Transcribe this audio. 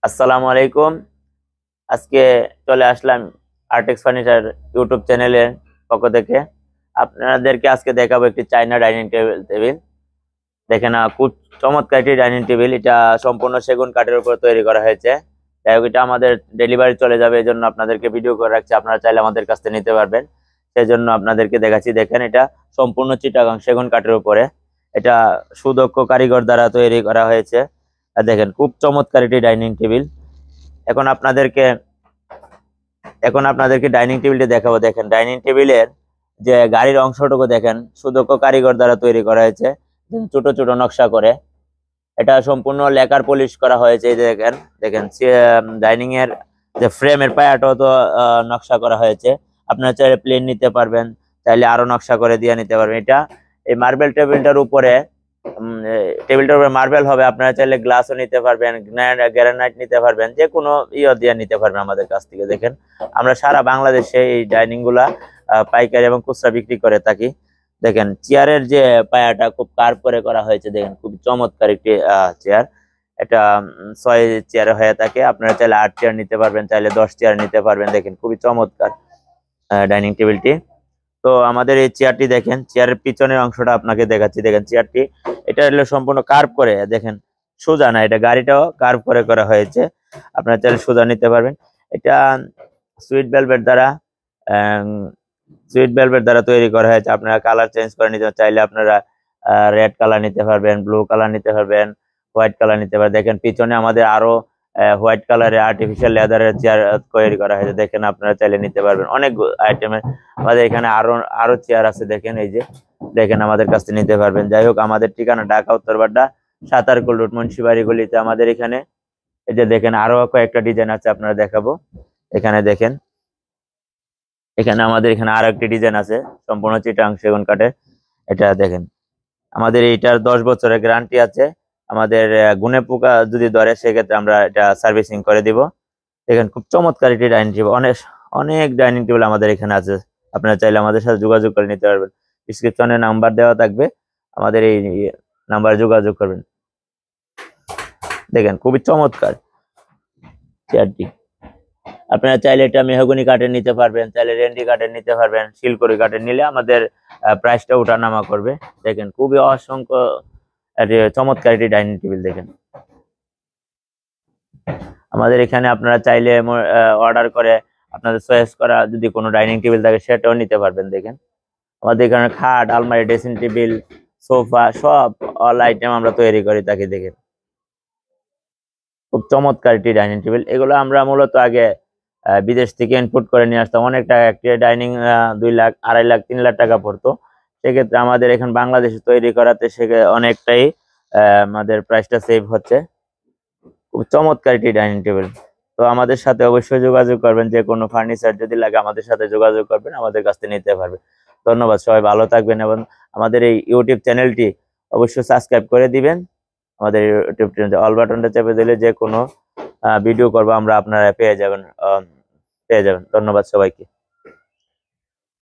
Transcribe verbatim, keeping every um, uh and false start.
আসসালামু আলাইকুম। আজকে চলে আসলাম আর্টেক্স ফার্নিচার ইউটিউব চ্যানেলের পক্ষ থেকে। আপনাদেরকে আজকে দেখাবো একটি চাইনা ডাইনিং টেবিল টেবিল দেখেন না, খুব চমৎকার একটি ডাইনিং টেবিল। এটা সম্পূর্ণ সেগুন কাঠের উপর তৈরি করা হয়েছে। যাই হোক, এটা আমাদের ডেলিভারি চলে যাবে, এই জন্য আপনাদেরকে ভিডিও করে রাখছি। আপনারা চাইলে আমাদের কাছ থেকে নিতে পারবেন, সেই জন্য আপনাদেরকে দেখাচ্ছি। দেখেন, এটা সম্পূর্ণ চিটাগাং সেগুন কাঠের উপরে, এটা সুদক্ষ কারিগর দ্বারা তৈরি করা হয়েছে। আর দেখেন, খুব চমৎকার একটি ডাইনিং টেবিল। এখন আপনাদেরকে এখন আপনাদেরকে ডাইনিং টেবিলটা দেখাবো। দেখেন, ডাইনিং টেবিলের যে গাড়ির অংশটুকু দেখেন, সুদক্ষ কারিগর দ্বারা তৈরি করা হয়েছে ছোট ছোট নকশা করে। এটা সম্পূর্ণ লেকার পলিশ করা হয়েছে। এই যে দেখেন দেখেন ডাইনিং এর যে ফ্রেমের পায়াটাও তো নকশা করা হয়েছে। আপনারা চাইলে প্লেন নিতে পারবেন, চাইলে আরো নকশা করে দিয়ে নিতে পারবেন। এটা এই মার্বেল টেবিলটার উপরে টেবিলটার উপরে মার্বেল হবে। আপনারা চাইলে গ্লাসও নিতে পারবেন, গ্রানাইট নিতে পারবেন, যে কোনো ইয়ে দিয়ে নিতে পারবেন আমাদের কাছ থেকে। দেখেন, আমরা সারা বাংলাদেশে এই ডাইনিং গুলা পাইকারি এবং খুচরা বিক্রি করে থাকি। দেখেন, চেয়ারের যে পায়াটা খুব কার্ভ করে করা হয়েছে। দেখেন, খুব চমৎকার একটি চেয়ার। এটা ছয় চেয়ার হয়ে থাকে। আপনারা চাইলে আট চেয়ার নিতে পারবেন, চাইলে দশ চেয়ার নিতে পারবেন। দেখেন, খুবই চমৎকার ডাইনিং টেবিলটি। তো আমাদের এই চেয়ারটি দেখেন, চেয়ারের পিছনের অংশটা আপনাকে দেখাচ্ছি। দেখেন, চেয়ারটি এটা হলো সম্পূর্ণ কার্ভ করে, দেখেন সোজা না, এটা গাড়িটাও কার্ভ করে করা হয়েছে। আপনারা চাইলে সোজা নিতে পারবেন। এটা সুইট ভেলভেট দ্বারা সুইট ভেলভেট দ্বারা তৈরি করা হয়েছে। আপনারা কালার চেঞ্জ করে নিতে চাইলে আপনারা রেড কালার নিতে পারবেন, ব্লু কালার নিতে পারবেন, হোয়াইট কালার নিতে পারবেন। দেখেন, পিছনে আমাদের আরো হোয়াইট কালারের আর্টিফিশিয়াল লেদারের চেয়ার তৈরি করা হয়েছে। দেখেন, আপনারা চাইলে নিতে পারবেন। অনেক আইটেমের আমাদের এখানে আরো আরো চেয়ার আছে। দেখেন, এই যে দেখেন, আমাদের কাছ থেকে নিতে পারবেন। যাই হোক, আমাদের ঠিকানা ঢাকা উত্তরবাড্ডা সাতারকুল রোড মুন্সিবাড়ি গলিতে আমাদের এখানে। এই যে দেখেন, আরো কয়েকটা ডিজাইন আছে, আপনারা দেখাবো। এখানে দেখেন, এখানে আমাদের এখানে আরো একটি ডিজাইন আছে সম্পূর্ণ চিটাগাং সেগুন কাঠের। এটা দেখেন, আমাদের এইটার দশ বছরের গ্যারান্টি আছে। আমাদের গুনে পোকা যদি ধরে, সেক্ষেত্রে আমরা এটা সার্ভিসিং করে দিব। দেখেন, খুব চমৎকার একটি ডাইনিং টেবিল। অনেক অনেক ডাইনিং টেবিল আমাদের এখানে আছে। আপনারা চাইলে আমাদের সাথে যোগাযোগ করে নিতে পারবেন। ডিসক্রিপশনে নাম্বার দেওয়া থাকবে, আমাদের এই নাম্বারে যোগাযোগ করবেন। দেখেন, খুবই চমৎকার চেয়ারটি। আপনারা চাইলে এটা মেহগনি কাঠের নিতে পারবেন, চাইলে রেন্ডি কাঠের নিতে পারবেন। শিলকড়ি কাঠের নিলে আমাদের প্রাইসটা ওঠানামা করবে। দেখেন, খুবই অসংখ্য চমৎকার একটি ডাইনিং টেবিল। দেখেন, আমাদের এখানে আপনারা চাইলে অর্ডার করে আপনাদের চয়েস করা যদি কোনো ডাইনিং টেবিল থাকে, সেটাও নিতে পারবেন। দেখেন, আমাদের এখানে খাট, আলমারি, ড্রেসিং টেবিল, সোফা, সব অল আইটেম আমরা তৈরি করে থাকি। দেখেন, খুব চমৎকার একটি ডাইনিং টেবিল। এগুলো আমরা মূলত আগে বিদেশ থেকে ইনপুট করে নিয়ে আসতাম। অনেক টাকা, একটি ডাইনিং দুই লাখ আড়াই লাখ তিন লাখ টাকা পড়তো। সেক্ষেত্রে আমাদের এখন বাংলাদেশে তৈরি করাতে সেক্ষেত্রে অনেকটাই আমাদের প্রাইসটা সেভ হচ্ছে। খুব চমৎকার একটি ডাইনিং টেবিল। তো আমাদের সাথে অবশ্যই যোগাযোগ করবেন। যে কোনো ফার্নিচার যদি লাগে আমাদের সাথে যোগাযোগ করবেন, আমাদের কাছ থেকে নিতে পারবেন। ধন্যবাদ, সবাই ভালো থাকবেন এবং আমাদের এই ইউটিউব চ্যানেলটি অবশ্যই সাবস্ক্রাইব করে দিবেন। আমাদের ইউটিউব চ্যানেল অল বাটনটা চেপে দিলে যে কোনো ভিডিও করবো আমরা, আপনারা পেয়ে যাবেন পেয়ে যাবেন ধন্যবাদ সবাইকে।